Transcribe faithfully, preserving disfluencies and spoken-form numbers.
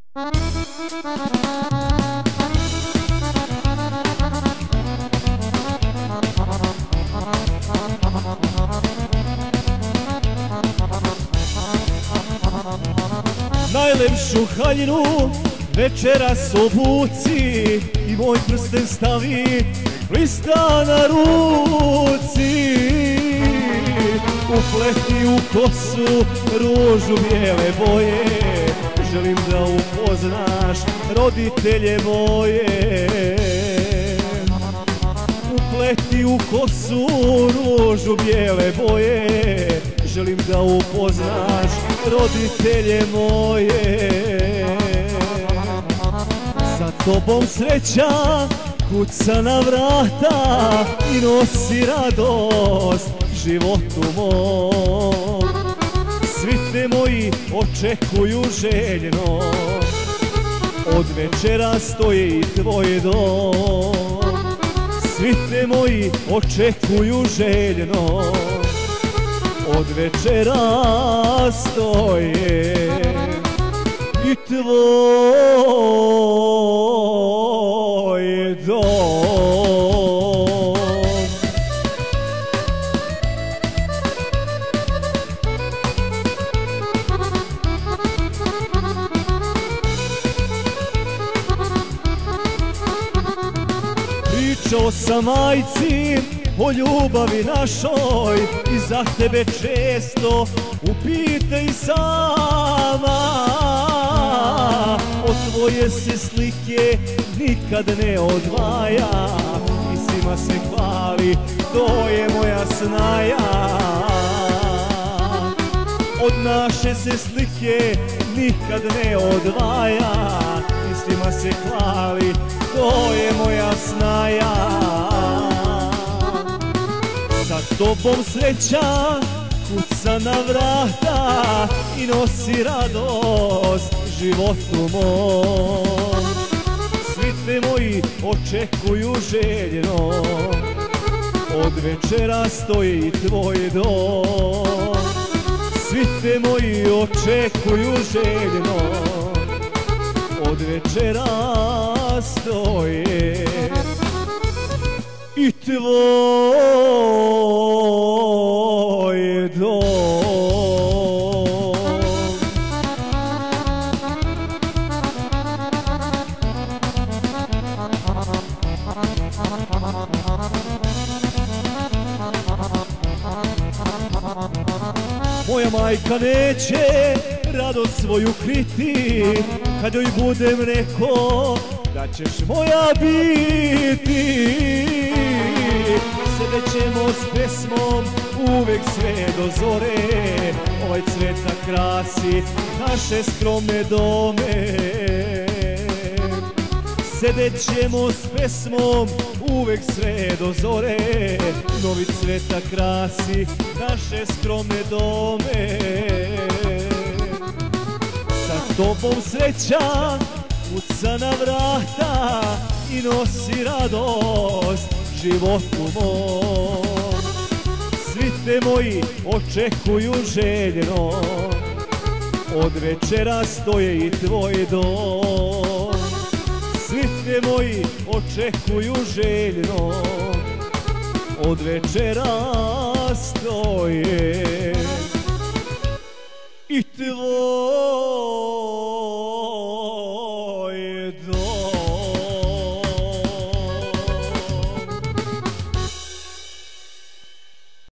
Najlepšu haljinu večeras obuci i moj prsten stavi lista na ruci. Upleti u kosu ružu bijele boje, želim da upoznaš roditelje moje. Upleti u kosu ružu bijele boje, želim da upoznaš roditelje moje. Za tobom sreća kuca na vrata i nosi radost životu mom. Svi te moji očekuju željno, od večera stoji i tvoj dom. Svi te moji očekuju željno, od večera stoje i tvoj dom. Pričao sam majci o ljubavi našoj i za tebe često upitaj sama. Od tvoje se slike nikad ne odvaja i svima se hvali, to je moja snaja. Od naše se slike nikad ne odvaja i svima se hvali, to je moja snaja. Sa tobom sreća kuca na vrata i nosi radost životu mom. Svi te moji očekuju željno, od večera stoji i tvoj dom. Svi te moji očekuju željno, od večera stoje i tvoj dom. Moja majka neće radost svoju kriti, kad joj budem rekao da ćeš moja biti. Sedećemo s pesmom uvek sve do zore, ovaj cvet da krasi naše skromne dome. Sedećemo s pesmom uvek sve do zore, novi cvet da krasi naše skromne dome. Sa tobom sreća kuca na vrata i nosi radost životu mom. Svi te moji očekuju željno, od večera stoje i tvoj dom. Svi te moji očekuju željno, od večera stoje i tvoj